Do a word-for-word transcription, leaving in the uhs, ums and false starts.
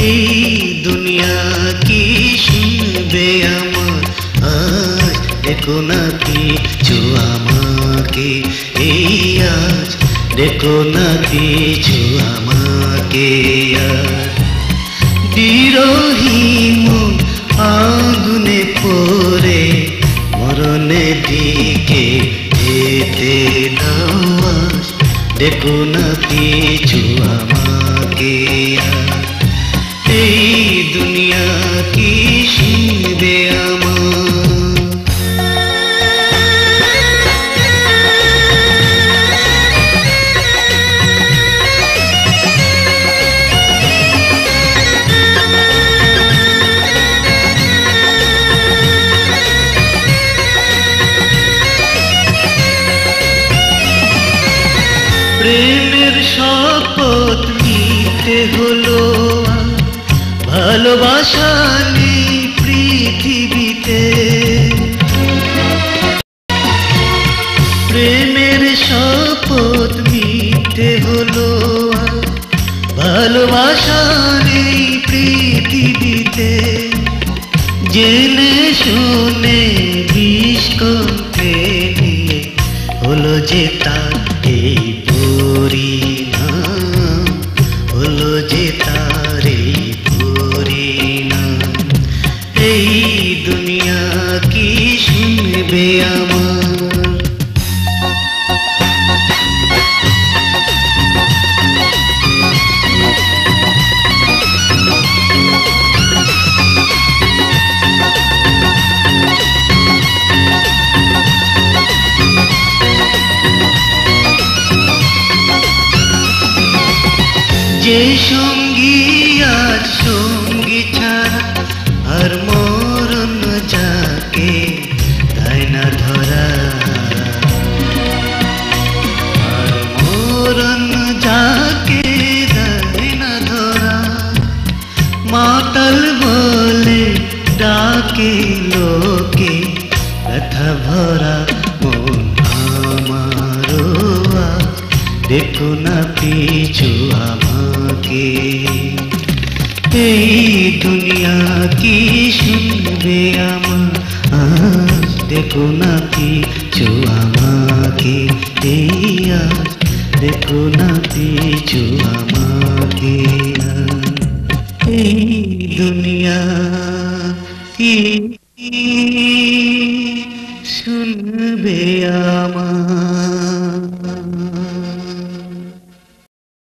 এই দুনিয়া কি শুনবে আমার আজ দেখো না কিছু আমাকে এই আজ দেখো না কিছু আমাকে আজ বিরহী মন আগুনে পড়ে মরণের দিকে যেতে দাও আজ দেখো না কিছু আমাকে এই দুনিয়া কি শুনবে আমার প্রেমের শপথ নিতে হলো ভালোবাসা নেই পৃথিবীতে প্রেমের শপথ নিতে হলো ভালোবাসা নেই পৃথিবীতে জেনে শুনে বিষ করতে নিয়ে হলো যে তার এই পরিণাম হলো যে তার এই পরিণাম এই দুনিয়া কি শুনবে আমার যে সঙ্গী আর সঙ্গী ছাড়া আর মরণ যাকে তাই না ধরা আর মরণ যাকে তাই না ধরা মাতাল বলে ডাকে লোকে ব্যথা ভরা মন আমারও দেখো না পিছু আমাকে এই দুনিয়া কি শুনবে আমার আজ দেখো না পিছু আমাকে এই আজ দেখো না পিছু আমাকে এই দুনিয়া কি শুনবে আমার।